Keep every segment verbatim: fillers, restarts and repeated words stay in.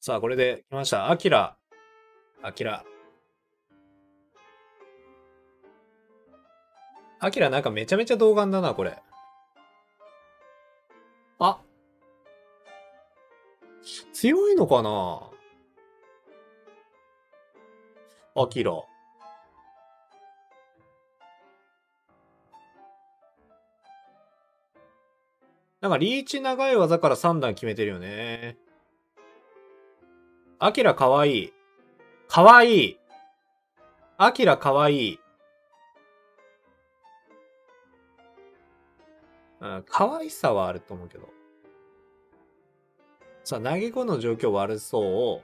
さあ、これで来ました。アキラ。アキラ。アキラなんかめちゃめちゃ童顔だな、これ。あ、強いのかなアキラ。なんかリーチ長い技からさん段決めてるよね。アキラかわいい。かわいい。アキラかわいい。うん、可愛さはあると思うけど。さあ、投げ子の状況悪そう。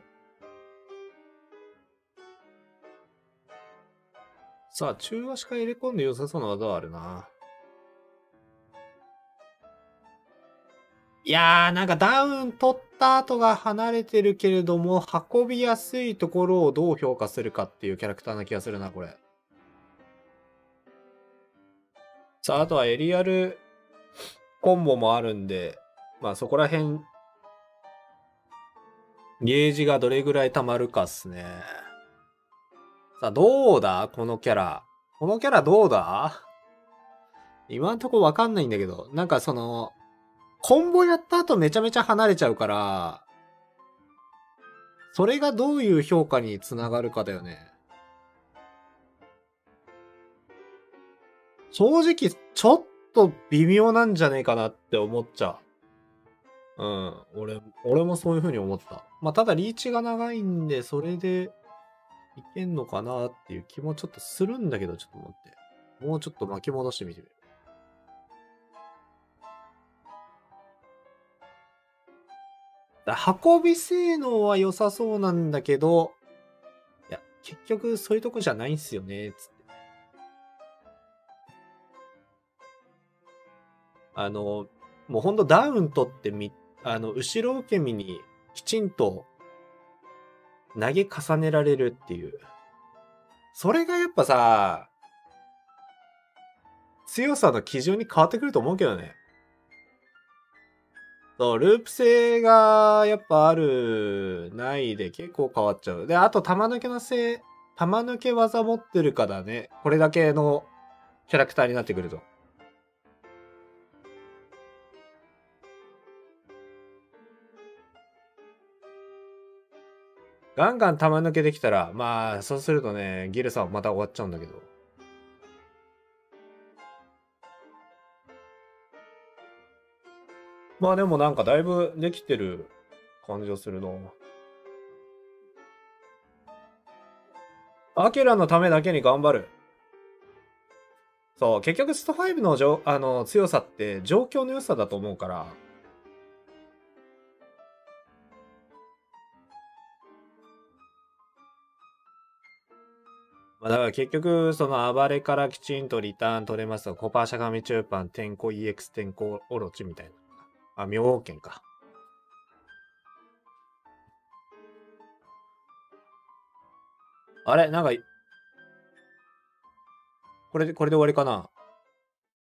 さあ、中足から入れ込んで良さそうな技はあるな。いやー、なんかダウン取った後が離れてるけれども、運びやすいところをどう評価するかっていうキャラクターな気がするな、これ。さあ、あとはエリアルコンボもあるんで、まあそこら辺、ゲージがどれぐらい溜まるかっすね。さあ、どうだこのキャラ。このキャラどうだ今んとこわかんないんだけど、なんかその、コンボやった後めちゃめちゃ離れちゃうから、それがどういう評価につながるかだよね。正直、ちょっと微妙なんじゃねえかなって思っちゃう。うん。俺、俺もそういう風に思った。まあ、ただリーチが長いんで、それでいけんのかなっていう気もちょっとするんだけど、ちょっと待って。もうちょっと巻き戻してみてみる。だ運び性能は良さそうなんだけど、いや、結局そういうとこじゃないんすよね、つって。あの、もうほんとダウン取ってみ、あの、後ろ受け身にきちんと投げ重ねられるっていう。それがやっぱさ、強さの基準に変わってくると思うけどね。そう、ループ性がやっぱある、ないで結構変わっちゃう。で、あと玉抜けのせい、玉抜け技持ってるかだね。これだけのキャラクターになってくると。ガンガン玉抜けできたら、まあ、そうするとね、ギルさんはまた終わっちゃうんだけど。まあでもなんかだいぶできてる感じがするな。アキラのためだけに頑張る。そう、結局ストファイブのじょあの強さって状況の良さだと思うから。まあ、だから結局、その暴れからきちんとリターン取れますと、コパーシャガミ中パン、天候 イーエックス 天候オロチみたいな。あ、妙王剣か。あれなんか、これで、これで終わりかな。